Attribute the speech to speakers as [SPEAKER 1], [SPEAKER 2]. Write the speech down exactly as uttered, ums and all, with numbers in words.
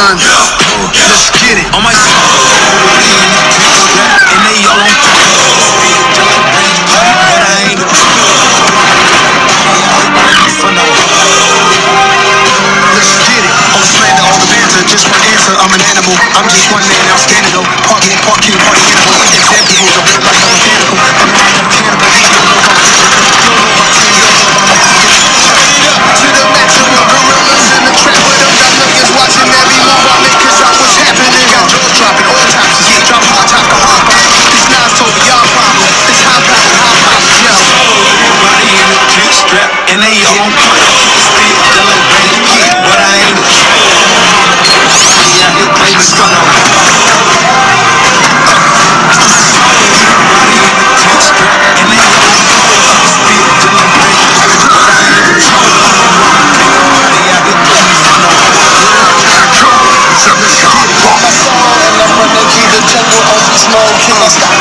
[SPEAKER 1] son. Let's get it. On my side, and they all on but I ain't for no. Let's get it. All the slander, all the banter, just one answer. I'm an animal. I'm just one man outstanding though. Parking, parking, party animal. Examples of real life mechanical. I'm not a cannibal. You don't know about you. You don't know about you. You don't know about me. To the maximum, gorillas in the trap with them. Got millions watching every move I make, cause I was happening. Got jaws dropping, all tops, yeah, drop hard top to hard pop. This nine's total y'all problem. This high power, high power, yo. Everybody in the big strap, and they all on point. Spit, done, ready, yeah, but I ain't a see out here playing front of me. Everybody in the big strap, and they all on point. Spit, done, ready, yeah, but I ain't a everybody out here playing front of me. So let's get it.
[SPEAKER 2] My song and I'm running through the jungle on these small kids.